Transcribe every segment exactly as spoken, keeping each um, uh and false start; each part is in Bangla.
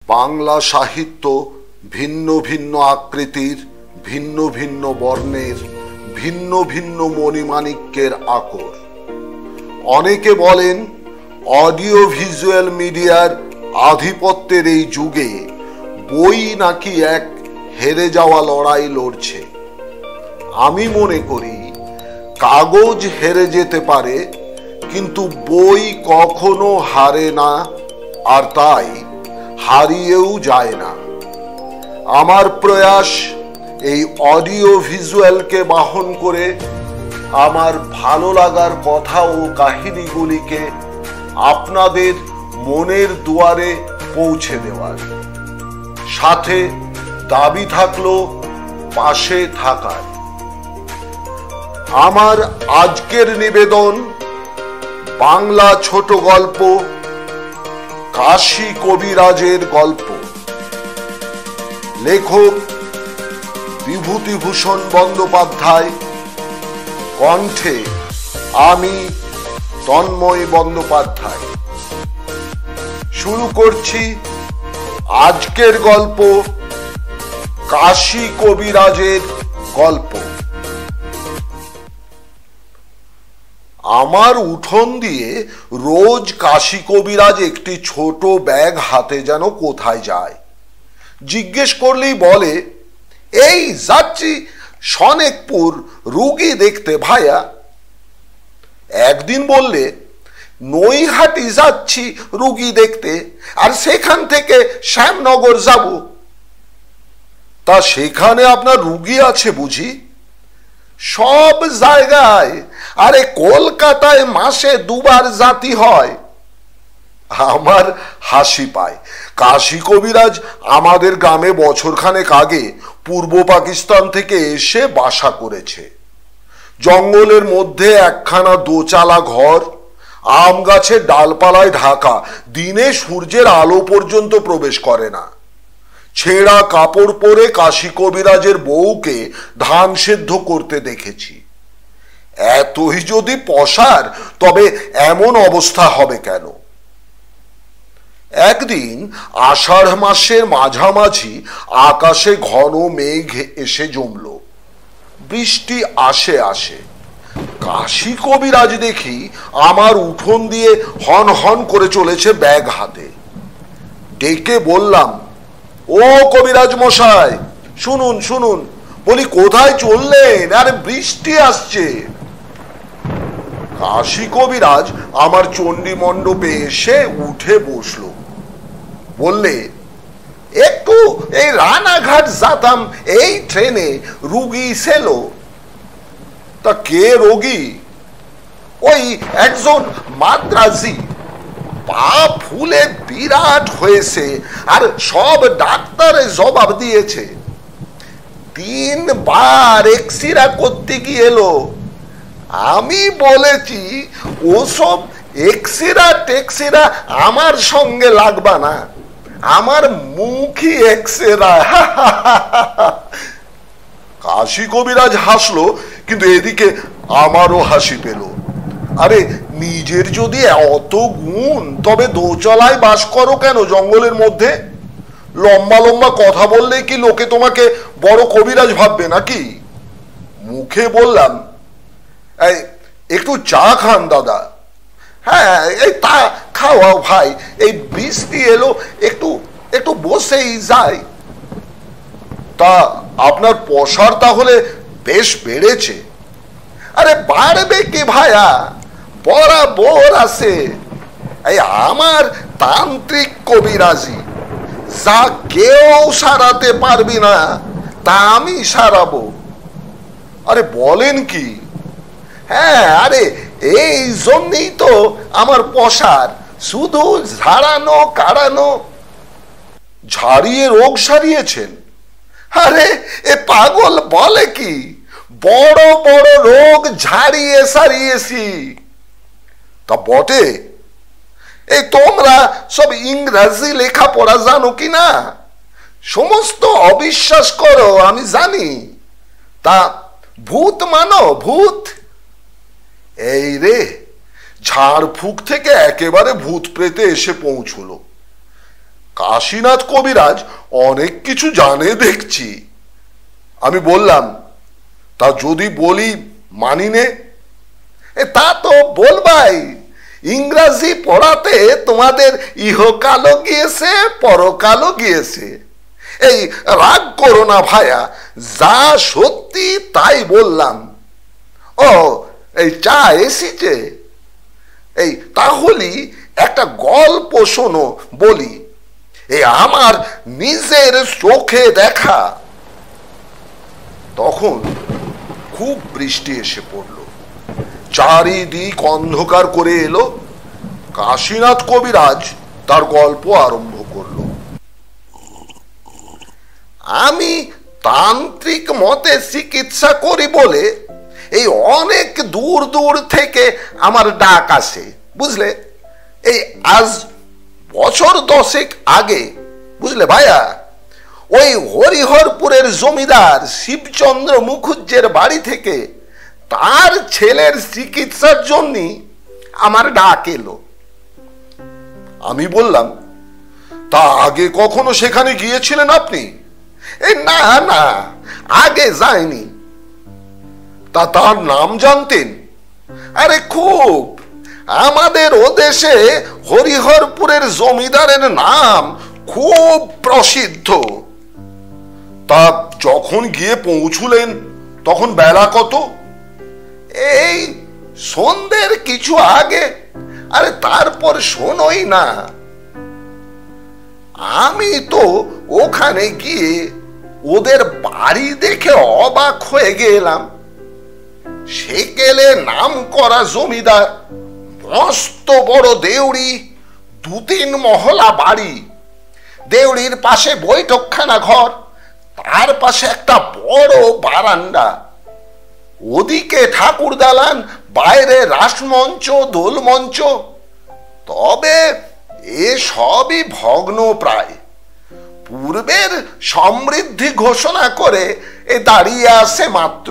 বাংলা সাহিত্য ভিন্ন ভিন্ন আকৃতির, ভিন্ন ভিন্ন বর্ণের, ভিন্ন ভিন্ন মণিমাণিক্যের আকর। অনেকে বলেন অডিও ভিজুয়াল মিডিয়ার আধিপত্যের এই যুগে বই নাকি এক হেরে যাওয়া লড়াই লড়ছে। আমি মনে করি কাগজ হেরে যেতে পারে, কিন্তু বই কখনো হারে না, আর তাই হারিয়েও যায় না। আমার প্রয়াস এই অডিও ভিজুয়ালকে বাহন করে আমার ভালো লাগার কথা ও কাহিনীগুলিকে আপনাদের মনের দুয়ারে পৌঁছে দেওয়ার, সাথে দাবি থাকলো পাশে থাকার। আমার আজকের নিবেদন বাংলা ছোট গল্প কাশী কবিরাজের গল্প। লেখক বিভূতিভূষণ বন্দ্যোপাধ্যায়, কণ্ঠে আমি তন্ময় বন্দ্যোপাধ্যায়। শুরু করছি আজকের গল্প কাশী কবিরাজের গল্প। আমার উঠোন দিয়ে রোজ কাশী কবিরাজ একটি ছোট ব্যাগ হাতে যেন কোথায় যায়। জিজ্ঞেস করলেই বলে, এই যাচ্ছি সনেকপুর রুগী দেখতে ভাইয়া। একদিন বললে, নৈহাটি যাচ্ছি রুগী দেখতে, আর সেখান থেকে শ্যামনগর যাব। তা সেখানে আপনার রুগী আছে বুঝি? সব জায়গায়, আরে কলকাতায় মাসে দুবার জাতি হয়। আমার হাসি পায়। কাশী কবিরাজ আমাদের গ্রামে বছরখানেক আগে পূর্ব পাকিস্তান থেকে এসে বাসা করেছে। জঙ্গলের মধ্যে একখানা দোচালা ঘর, আম গাছের ডালপালায় ঢাকা, দিনে সূর্যের আলো পর্যন্ত প্রবেশ করে না। ছেঁড়া কাপড় পরে কাশী কবিরাজের বউকে ধান সেদ্ধ করতে দেখেছি। এতই যদি পসার, তবে এমন অবস্থা হবে কেন? একদিন আষাঢ় মাসের মাঝামাঝি আকাশে ঘন মেঘ এসে জমল। বৃষ্টি আসে আসে কাশী কবিরাজ দেখি আমার উঠোন দিয়ে হন হন করে চলেছে ব্যাগ হাতে। ডেকে বললাম, ও কবিরাজ মশাই, শুনুন শুনুন। বলি, কোথায় চললেন? আরে বৃষ্টি আসছে। কাশী কবিরাজ আমার চণ্ডী মণ্ডপে এসে উঠে বসলো। বললে, একটু এই রানাঘাট যাতাম, এই ট্রেনে রুগী ছিল। তা কে রোগী? ওই একজন মাদ্রাজি, পা ফুলে বিরাট হয়েছে, আর সব ডাক্তারে জবাব দিয়েছে। তিনবার এক্সিরা করতে গিয়ে এলো। আমি বলেছি, ওসব এক্সিরা টেক্সিরা আমার সঙ্গে লাগবা না, আমার মুখই এক্সিরা। কাশী কবিরাজ হাসলো, কিন্তু এদিকে আমারও হাসি পেল। আরে নিজের যদি অত গুণ, তবে দোতলায় বাস করো কেন জঙ্গলের মধ্যে? লম্বা লম্বা কথা বললে কি লোকে তোমাকে বড় কবিরাজ ভাববে নাকি? মুখে বললাম, এই একটু চা খান দাদা। হ্যাঁ, এই তা খাওয়াও ভাই, এই বৃষ্টি এলো, একটু একটু বসেই যাই। তা আপনার পসার তাহলে বেশ বেড়েছে? আরে বাড়বে কি ভাইয়া, বরাবর আছে। এই আমার তান্ত্রিক কবিরাজি, যা কেউ সারাতে পারবি না তা আমি সারাবো। আরে বলেন কি? হ্যাঁ, আরে এই জন্যই তো আমার পসার, শুধু ঝাড়ানো কাড়ানো। ঝাড়িয়ে রোগ সারিয়েছেন? আরে এ পাগল বলে কি, বড় বড় রোগ ঝাড়িয়ে সারিয়েছি। তা বটে? এই তোমরা সব ইংরাজি লেখাপড়া জানো কি না? সমস্ত অবিশ্বাস করো আমি জানি, তা ভূত মানো? ভূত? এই রে, ঝাড়ফুঁক থেকে একেবারে ভূত প্রেতে এসে পৌঁছলো। কাশীনাথ কবিরাজ অনেক কিছু জানে দেখছি। আমি বললাম, তা যদি বলি মানি নে? তা তো বলবাই, ইংরাজি পড়াতে তোমাদের ইহকালও গিয়েছে পরকালও গিয়েছে। এই রাগ করো না ভায়া, যা সত্যি তাই বললাম। ও এই চা এসেছে, এই তাহলে একটা গল্প শোনো বলি, এই আমার নিজের চোখে দেখা। তখন খুব বৃষ্টি এসে পড়ল, চারিদিক অন্ধকার করে এলো। কাশীনাথ কবিরাজ তার গল্প আরম্ভ করল। আমি তান্ত্রিক মতে চিকিৎসা করি বলে এই অনেক দূর দূর থেকে আমার ডাক আসে, বুঝলে। এই আজ বছর দশেক আগে, বুঝলে ভাইয়া, ওই হরিহরপুরের জমিদার শিবচন্দ্র মুখুজ্জের বাড়ি থেকে তার ছেলের চিকিৎসার জন্য আমার ডাক এলো। আমি বললাম, তা আগে কখনো সেখানে গিয়েছিলেন আপনি? এই না না, আগে যায়নি। তা তার নাম জানতেন? আরে খুব, আমাদের ওদেশে হরিহরপুরের জমিদারের নাম খুব প্রসিদ্ধ। তা যখন গিয়ে পৌঁছলেন তখন বেলা কত? এই সন্ধ্যের কিছু আগে। আরে তারপর শোনোই না, আমি তো ওখানে গিয়ে ওদের বাড়ি দেখে অবাক হয়ে গেলাম। সেকেলে নাম করা জমিদার, মস্ত বড় দেউড়ি, দু তিন মহলা বাড়ি, দেউড়ির পাশে বৈঠকখানা ঘর, তার পাশে একটা বড় বারান্দা, ওদিকে ঠাকুর দালান, বাইরে রাসমঞ্চ দোলমঞ্চ। তবে এসবই ভগ্ন প্রায়, পূর্বের সমৃদ্ধি ঘোষণা করে এ দাঁড়িয়ে আছে মাত্র।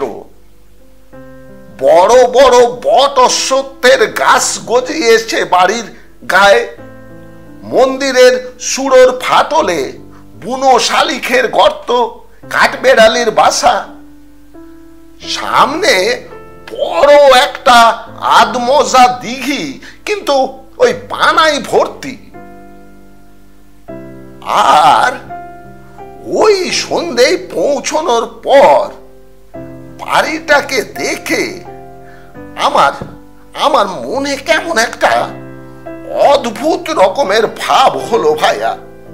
বড় বড় বট অশ্বত্থের গাছ গজিয়েছে বাড়ির গায়ে, মন্দিরের সুড়োর ফাটলে বুনো শালিখের গর্ত, কাঠবেড়ালির বাসা, সামনে বড় একটা আধমোজা দিঘি, কিন্তু ওই পানাই ভর্তি। আর ওই সন্ধ্যায় পৌঁছানোর পর বাড়িটাকে দেখে আমার আমার মনে কেমন একটা অদ্ভুত রকমের ভাব হলো ভাইয়া।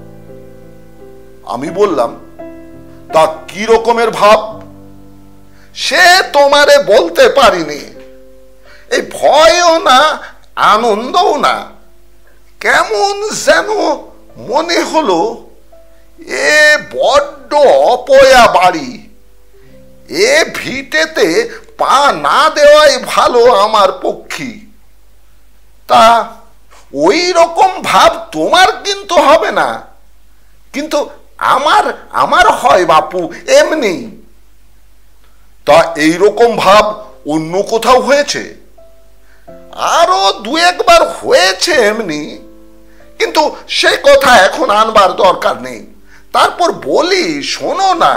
আমি বললাম, তা কি রকমের ভাব? সে তোমারে বলতে পারিনি। এই ভয়ও না, আনন্দও না, কেমন যেন মনে হলো এ বড্ড অপয়া বাড়ি, এ ভিটেতে পা না দেওয়াই ভালো আমার পক্ষে। তা ওই রকম ভাব তোমার কিন্তু হবে না, কিন্তু আমার আমার হয় বাপু এমনি। তা এইরকম ভাব অন্য কোথাও হয়েছে? আরো দু একবার হয়েছে এমনি, কিন্তু সে কথা এখন আনবার দরকার নেই। তারপর বলি, শোনো না।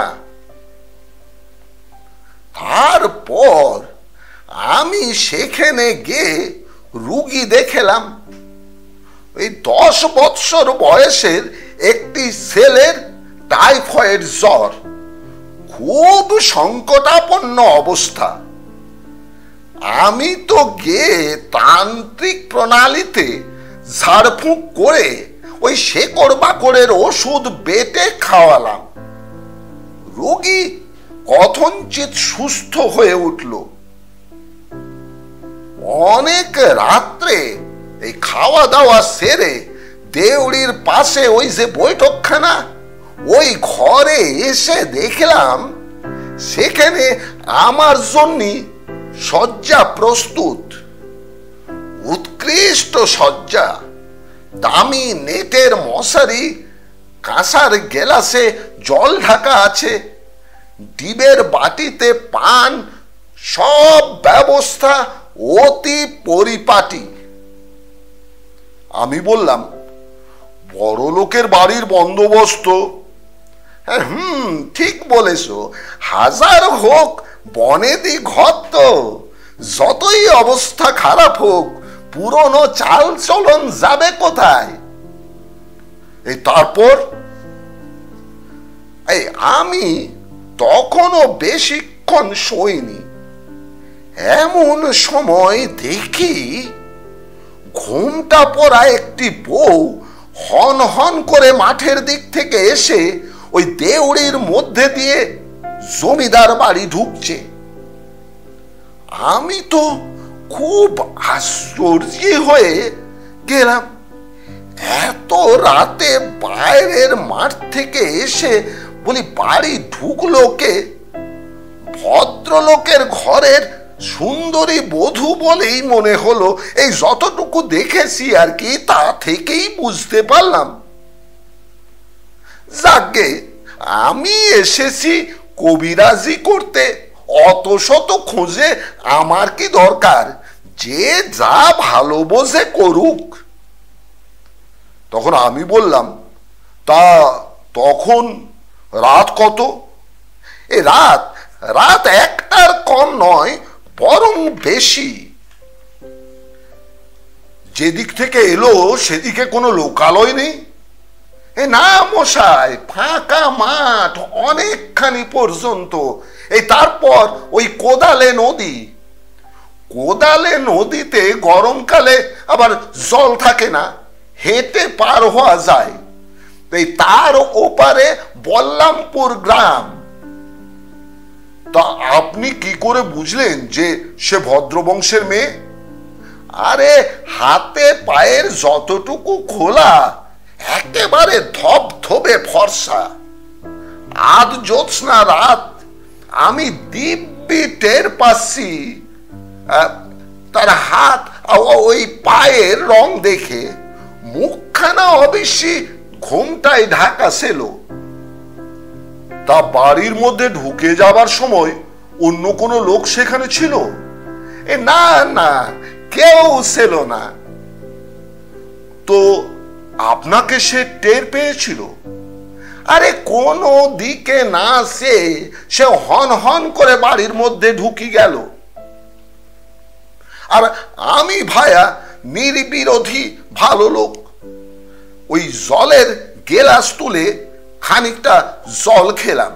তারপর আমি সেখানে গিয়ে রুগী দেখলাম। ওই দশ বৎসর বয়সের একটি ছেলের টাইফয়েড জ্বর, খুব সংকটাপন্ন অবস্থা। আমি তো গিয়ে তান্ত্রিক প্রণালীতে ঝাড়ফুঁক করে ওই শেকড় বাকড়ের ওষুধ বেটে খাওয়ালাম। রোগী কথঞ্চিত সুস্থ হয়ে উঠল। অনেক রাত্রে এই খাওয়া দাওয়া সেরে দেউড়ির পাশে ওই যে বৈঠকখানা, ওই ঘরে এসে দেখলাম সেখানে আমার জন্য শয্যা প্রস্তুত। উৎকৃষ্ট শয্যা, দামি নেটের মশারি, কাঁসার গেলাসে জল ঢাকা আছে, ডিবের বাটিতে পান, সব ব্যবস্থা অতি পরিপাটি। আমি বললাম, বড় লোকের বাড়ির বন্দোবস্ত। হ্যাঁ, হুম, ঠিক বলেছ। হাজার হোক বনেদি ঘর তো, যতই অবস্থা খারাপ হোক পুরনো চাল চলন যাবে কোথায়? এই তারপর এই আমি তখনও বেশিক্ষণ শোইনি। এমন সময় দেখি ঘুমটা পড়া একটি বউ হন হন করে মাঠের দিক থেকে এসে ওই দেউড়ির মধ্যে দিয়ে জমিদার বাড়ি ঢুকছে। আমি তো খুব আশ্চর্য হয়ে গেলাম। এত রাতে বাইরের মাঠ থেকে এসে বলি বাড়ি ঢুকলো কে? ভদ্রলোকের ঘরের সুন্দরী বধূ বলেই মনে হলো। এই যতটুকু দেখেছি আর কি, তা থেকেই বুঝতে পারলাম। যাকে আমি এসেছি কবিরাজি করতে, অত শত খোঁজে আমার কি দরকার? যে যা ভালো বোঝে করুক। তখন আমি বললাম, তা তখন রাত কত? এ রাত রাত একটার কম নয়, বরং বেশি। যেদিক থেকে এলো সেদিকে কোনো লোকালয় নেই। এ না মশাই, ফাঁকা মাঠ অনেকখানি পর্যন্ত। এই তারপর ওই কোদালে নদী। কোদালে নদীতে গরমকালে আবার জল থাকে না, হেঁটে পার হওয়া যায়। এই তার ওপারে বল্লামপুর গ্রাম। তা আপনি কি করে বুঝলেন যে সে ভদ্রবংশের মেয়ে? আরে হাতে পায়ের যতটুকু খোলা একেবারে ধবধবে ফর্সা। আধ জ্যোৎস্না রাত, আমি দিব্যি টের পাচ্ছি তার হাত ওই পায়ের রং দেখে। মুখখানা অবশ্যই ঘুমটায় ঢাকা ছিল। তা বাড়ির মধ্যে ঢুকে যাবার সময় অন্য কোনো লোক সেখানে ছিল? এ না না, কেউ ছিল না। তো আপনাকে সে টের পেয়েছিল? আরে কোনো দিকে না, সে সে হন হন করে বাড়ির মধ্যে ঢুকি গেল। আর আমি ভায়া নির্বিরোধী ভালো লোক, ওই জলের গেলাস তুলে খানিকটা জল খেলাম।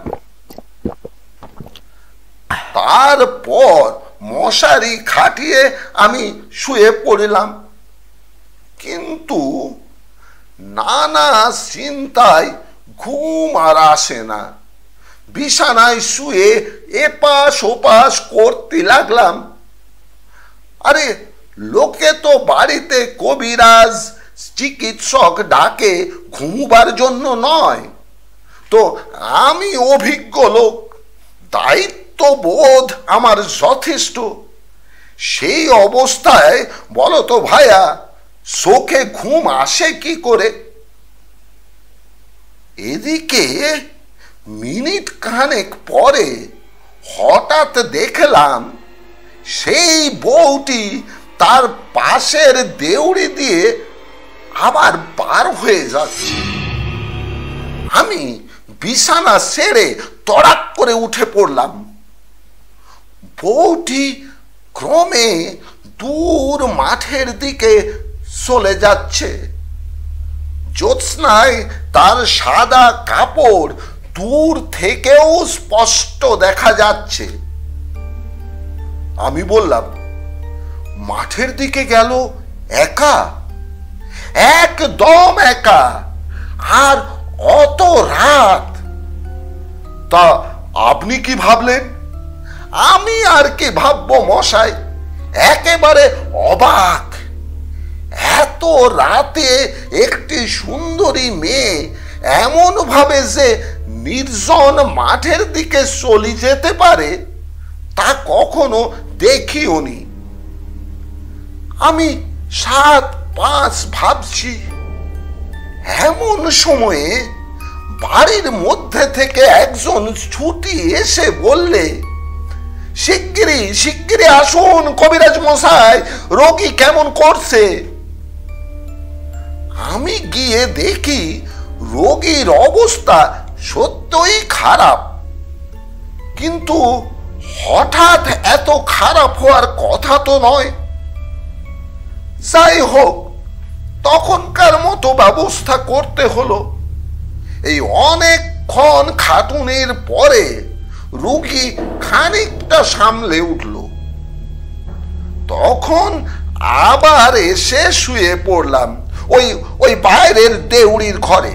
তারপর মশারি খাটিয়ে আমি শুয়ে পড়লাম। কিন্তু নানা চিন্তায় ঘুম আর আসে না। বিছানায় শুয়ে এপাশ ওপাশ করতে লাগলাম। আরে লোকে তো বাড়িতে কবিরাজ চিকিৎসক ডাকে ঘুমবার জন্য নয়। তো আমি অভিজ্ঞ লোক, দায়িত্ববোধ আমার যথেষ্ট। সেই অবস্থায় বলো তো ভাইয়া, চোখে ঘুম আসে কি করে? এদিকে মিনিট খানেক পরে হঠাৎ দেখলাম সেই বউটি তার পাশের দেউড়ি দিয়ে আবার পার হয়ে যাচ্ছে। আমি বিছানা ছেড়ে তড়াক করে উঠে পড়লাম। বউটি ক্রমে দূর মাঠের দিকে চলে যাচ্ছে। জ্যোৎস্নায় তার সাদা কাপড় দূর থেকেও স্পষ্ট দেখা যাচ্ছে। আমি বললাম, মাঠের দিকে গেল একা? একদম একা, আর অত রাত। তা আপনি কি ভাবলেন? আমি আর কি ভাববো মশাই, একেবারে অবাক। এত রাতে একটি সুন্দরী মেয়ে এমন ভাবে যে নির্জন মাঠের দিকে চলে যেতে পারে, তা কখনো দেখিওনি। আমি সাত পাঁচ ভাবছি। এমন সময়ে বাড়ির মধ্যে থেকে একজন ছুটি এসে বললে, শিগগিরই শিগগিরই আসুন কবিরাজ মশাই, রোগী কেমন করছে। আমি গিয়ে দেখি রোগীর অবস্থা সত্যই খারাপ, কিন্তু হঠাৎ এত খারাপ হওয়ার কথা তো নয়। যাই হোক, তখনকার মতো ব্যবস্থা করতে হলো। এই অনেকক্ষণ খাটুনির পরে রোগী খানিকটা সামলে উঠল। তখন আবার এসে শুয়ে পড়লাম ওই ওই বাইরের দেউড়ির ঘরে।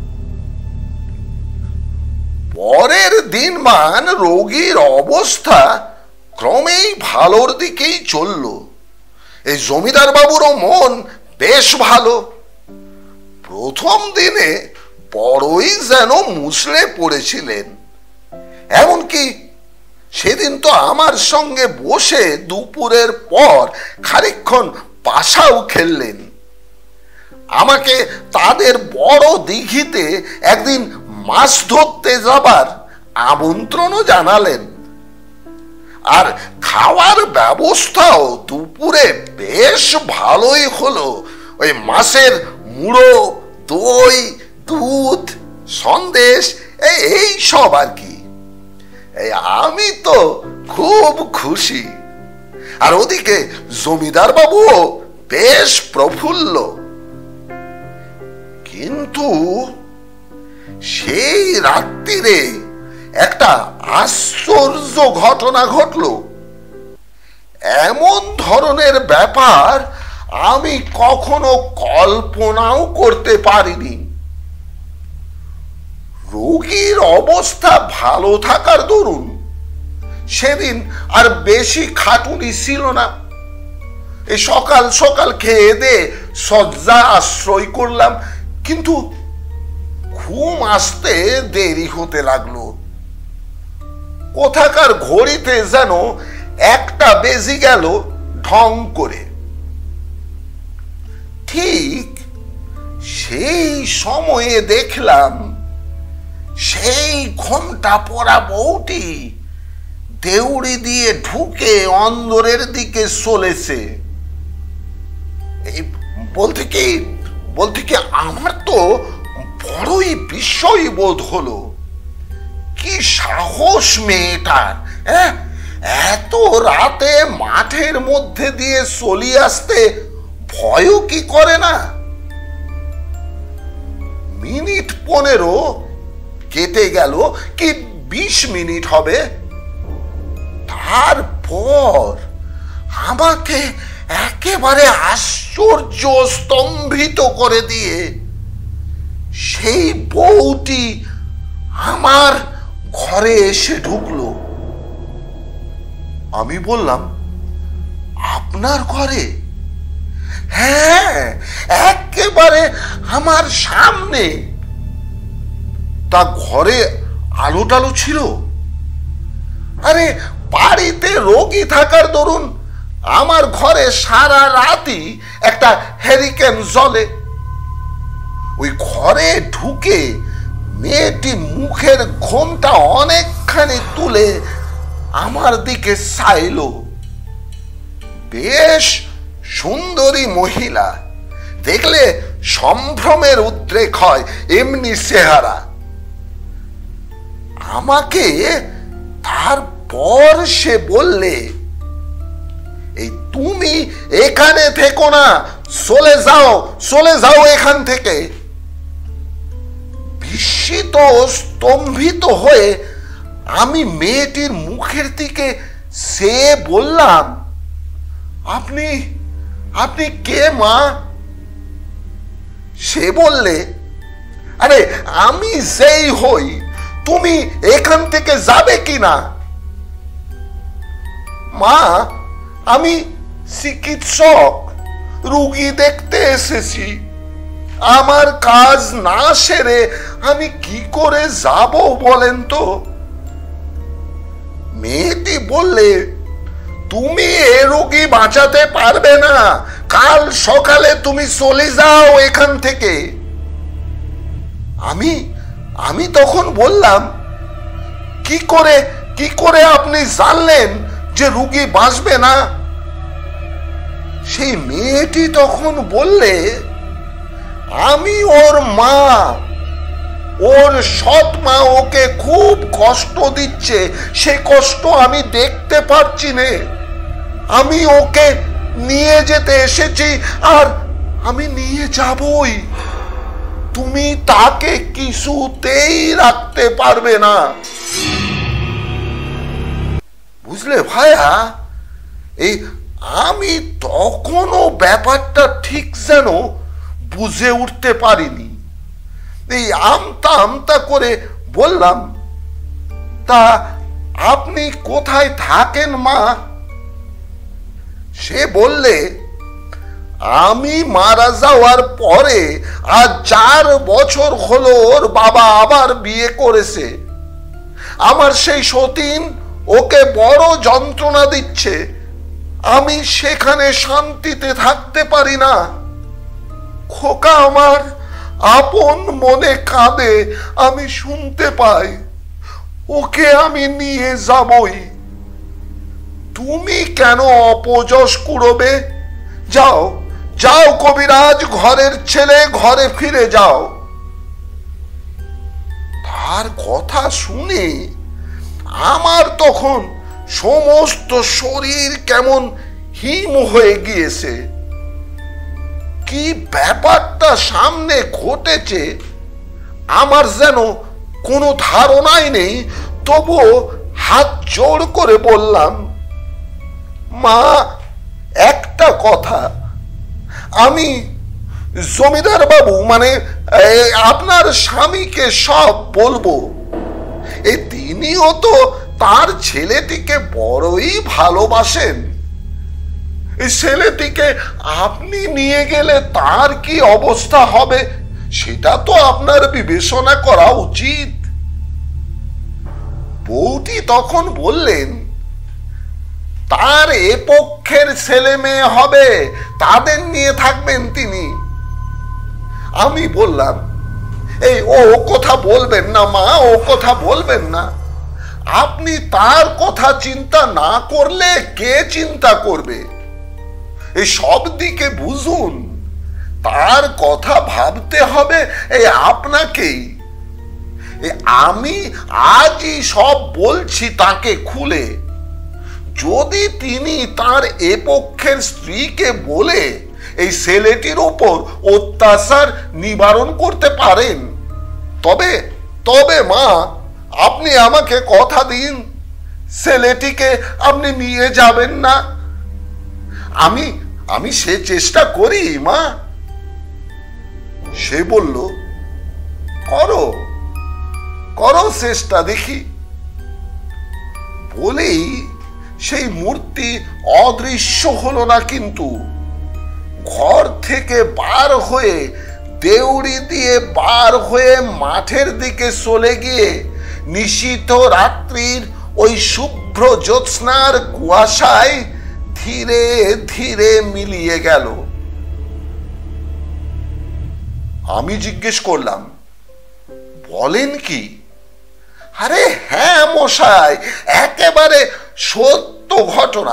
পরের দিন মান রোগীর অবস্থা ক্রমেই ভালোর দিকেই চলল। এই জমিদার বাবুরও মন বেশ ভালো। প্রথম দিনে বড়ই যেন মুষড়ে পড়েছিলেন। এমনকি সেদিন তো আমার সঙ্গে বসে দুপুরের পর খানিকক্ষণ পাশাও খেললেন। আমাকে তাদের বড় দিঘিতে একদিন মাছ ধরতে যাবার আমন্ত্রণও জানালেন। আর খাওয়ার ব্যবস্থাও দুপুরে বেশ ভালোই হলো। ওই মাছের মুড়ো, দই, দুধ, সন্দেশ, এই সব আর কি। আমি তো খুব খুশি। আর ওদিকে জমিদার বাবুও বেশ প্রফুল্ল। কিন্তু সেই রাত্রিরে একটা আশ্চর্য ঘটনা ঘটল। এমন ধরনের ব্যাপার আমি কখনো কল্পনাও করতে পারিনি। রোগীর অবস্থা ভালো থাকার দরুন সেদিন আর বেশি খাটুনি ছিল না। এই সকাল সকাল খেয়ে দে শয্যা আশ্রয় করলাম, কিন্তু ঘুম আসতে দেরি হতে লাগলো। কোথাকার ঘড়িতে যেন একটা বেজে গেল ঢং করে। ঠিক সেই সময়ে দেখলাম সেই ঘোমটা পরা বউটি দেউড়ি দিয়ে ঢুকে অন্দরের দিকে চলেছে। এই বলতে কি বলতে কি আমার তো বড়ই বিস্ময় বোধ হলো। কি সাহস মেয়েটার! হ্যাঁ, এত রাতে মাঠের মধ্যে দিয়ে চলি আসতে ভয়ও কি করে না? মিনিট পনেরো কেটে গেল, কি বিশ মিনিট হবে। তারপর আমাকে একেবারে আশ্চর্য স্তম্ভিত করে দিয়ে সেই বউটি আমার ঘরে এসে ঢুকলো। আমি বললাম, আপনার ঘরে? হ্যাঁ, একেবারে আমার সামনে। তা ঘরে আলো টালো ছিল? আরে বাড়িতে রোগী থাকার দরুন আমার ঘরে সারা রাতই একটা হ্যারিকেন জ্বলে। ওই ঘরে ঢুকে মেয়েটি মুখের ঘোমটা অনেকখানি তুলে আমার দিকে চাইল। বেশ সুন্দরী মহিলা, দেখলে সম্ভ্রমের উদ্রেক হয় এমনি চেহারা। আমাকে তারপর সে বললে, এই তুমি এখানে থেকো না, চলে যাও, চলে যাও এখান থেকে। বিস্মিত স্তম্ভিত হয়ে আমি মেয়েটির মুখের দিকে সে বললাম, আপনি আপনি কে মা? সে বললে, আরে আমি সেই হই, তুমি এখান থেকে যাবে কিনা? মা, আমি চিকিৎসক, রোগী দেখতে এসেছি। আমার কাজ না সেরে আমি কি করে যাব বলেন তো? মেয়েটি বললে, তুমি এ রোগী বাঁচাতে পারবে না, কাল সকালে তুমি চলে যাও এখান থেকে। আমি আমি তখন বললাম, কি করে কি করে আপনি জানলেন যে রোগী বাঁচবে না? সেই মেয়েটি তখন বললে, আমি ওর মা, ওর সৎ মা ওকে খুব কষ্ট দিচ্ছে, সে কষ্ট আমি দেখতে পারছি নে। আমি ওকে নিয়ে যেতে এসেছি, আর আমি নিয়ে যাবই। তুমি তাকে কিছুতেই রাখতে পারবে না, বুঝলে ভাইয়া? এই আমি তখনও ব্যাপারটা ঠিক যেন বুঝে উঠতে পারিনি। এই আমতা আমতা করে বললাম, তা আপনি কোথায় থাকেন মা? সে বললে, আমি মারা যাওয়ার পরে আজ চার বছর হলো ওর বাবা আবার বিয়ে করেছে। আমার সেই সতীন ওকে বড় যন্ত্রণা দিচ্ছে, আমি সেখানে শান্তিতে থাকতে পারি না। খোকা আমার আপন মনে কাঁদে, আমি শুনতে পাই। ওকে আমি নিয়ে যাবই। তুমি কেন অপযশ কুড়োবে? যাও যাও কবিরাজ, ঘরের ছেলে, ঘরে ফিরে যাও। তার কথা শুনে আমার তখন সমস্ত শরীর কেমন হিম হয়ে গিয়েছে। কি ব্যাপারটা সামনে ঘটেছে আমার যেন কোনো ধারণাই নেই। তবুও হাত জোড় করে বললাম, মা একটা কথা, আমি জমিদার বাবু মানে আপনার স্বামীকে সব বলবো। এই তিনিও তো তার ছেলেটিকে বড়ই ভালোবাসেন। এই ছেলেটিকে আপনি নিয়ে গেলে তার কি অবস্থা হবে সেটা তো আপনার বিবেচনা করা উচিত। বউটি তখন বললেন, তার এ পক্ষের ছেলে মেয়ে হবে, তাদের নিয়ে থাকবেন তিনি। আমি বললাম, এই ও কথা বলবেন না মা, ও কথা বলবেন না। আপনি তার কথা চিন্তা না করলে কে চিন্তা করবে? এই সব দিকে বুঝুন, তার কথা ভাবতে হবে এই আপনাকেই। আমি আজই সব বলছি তাকে খুলে। যদি তিনি তার এ পক্ষের স্ত্রীকে বলে এই ছেলেটির ওপর অত্যাচার নিবারণ করতে পারেন, তবে তবে মা আপনি আমাকে কথা দিন, ছেলেটিকে আপনি নিয়ে যাবেন না। আমি আমি সে চেষ্টা করি মা। সে বলল, করো করো চেষ্টা দেখি। বলেই সেই মূর্তি অদৃশ্য হলো না, কিন্তু ঘর থেকে বার হয়ে দেউড়ি দিয়ে বার হয়ে মাঠের দিকে চলে গিয়ে নিশীথ রাত্রির ওই শুভ্র জ্যোৎস্নার কুয়াশায় ধীরে ধীরে মিলিয়ে গেল। আমি জিজ্ঞেস করলাম, বলেন কি? আরে হ্যাঁ মশাই, একেবারে সত্য ঘটনা।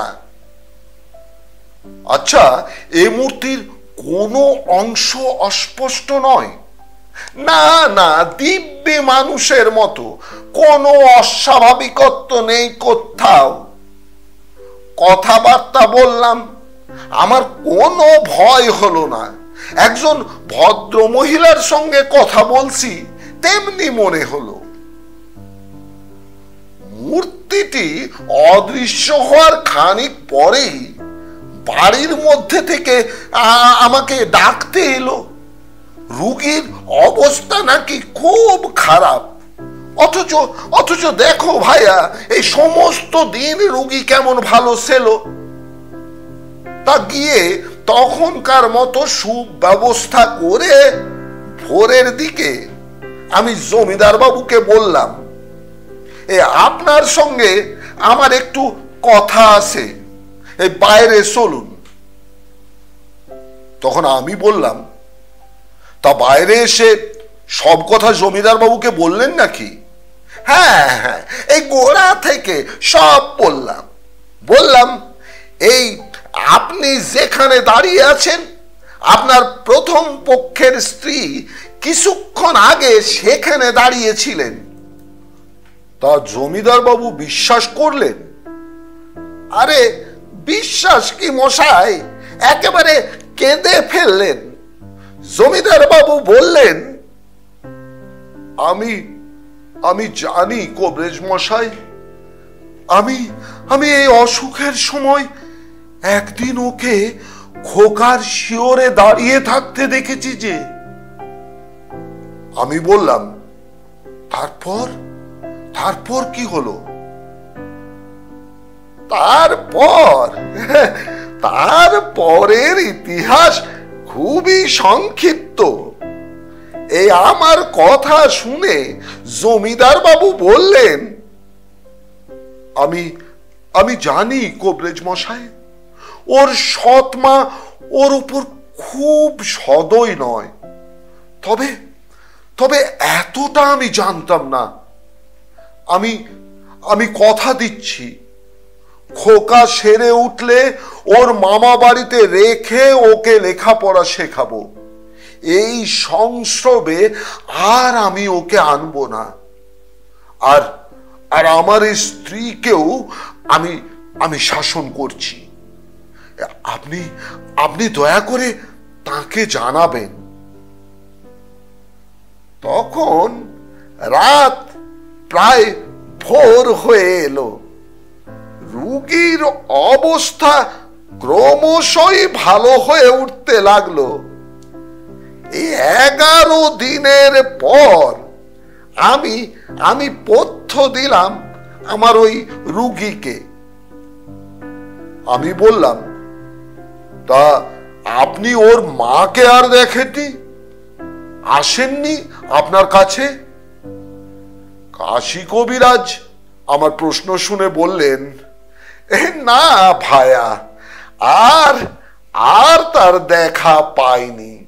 আচ্ছা, এই মূর্তির কোনো অংশ অস্পষ্ট নয়? না না, দিব্যি মানুষের মতো, কোনো অস্বাভাবিকত্ব নেই কোথাও। কথাবার্তা বললাম, আমার কোনো ভয় হলো না। একজন ভদ্র মহিলার সঙ্গে কথা বলছি তেমনি মনে হলো। মূর্তিটি অদৃশ্য হওয়ার খানিক পরেই বাড়ির মধ্যে থেকে আমাকে ডাকতে এলো। রোগীর অবস্থা নাকি খুব খারাপ। অথচ অথচ দেখো ভাইয়া, এই সমস্ত দিন রোগী কেমন ভালো ছিল। তা গিয়ে তখনকার মতো সুব্যবস্থা করে ভোরের দিকে আমি জমিদার বাবুকে বললাম, এ আপনার সঙ্গে আমার একটু কথা আছে, এই বাইরে চলুন। তখন আমি বললাম, তা বাইরে এসে সব কথা জমিদার বাবুকে বললেন নাকি? হ্যাঁ হ্যাঁ, এই গোড়া থেকে সব বললাম। বললাম, এই আপনি যেখানে দাঁড়িয়ে আছেন আপনার প্রথম পক্ষের স্ত্রী কিছুক্ষণ আগে সেখানে দাঁড়িয়েছিলেন। তা জমিদার বাবু বিশ্বাস করলেন? আরে বিশ্বাস কি মশাই, একেবারে কেঁদে ফেললেন। জমিদার বাবু বললেন, আমি আমি জানি কবরেজ মশাই, আমি আমি এই অসুখের সময় একদিন ওকে খোকার শিওরে দাঁড়িয়ে থাকতে দেখেছি যে। আমি বললাম, তারপর তারপর কি হলো? তারপর তারপরের ইতিহাস খুবই সংক্ষিপ্ত। এই আমার কথা শুনে জমিদার বাবু বললেন, আমি আমি জানি কবরেজ মশাই, ওর সৎ মা ওর উপর খুব সদয় নয়, তবে তবে এতটা আমি জানতাম না। আমি আমি কথা দিচ্ছি, খোকা সেরে উঠলে ওর মামা বাড়িতে রেখে ওকে লেখাপড়া শেখাবো। এই সংস্রবে আর আমি ওকে আনবো না। আর আর আমার স্ত্রীকেও আমি আমি শাসন করছি। আপনি আপনি দয়া করে তাকে জানাবেন। তখন রাত প্রায় ভোর হয়ে এলো। রোগীর অবস্থা ক্রমশই ভালো হয়ে উঠতে লাগলো। এই এগারো দিনের পর আমি আমি পথ্য দিলাম আমার ওই রুগীকে। আমি বললাম, তা আপনি ওর মাকে আর দেখেননি, আসেননি আপনার কাছে? কাশী কবিরাজ আমার প্রশ্ন শুনে বললেন, না ভায়া, আর আর তার দেখা পাইনি।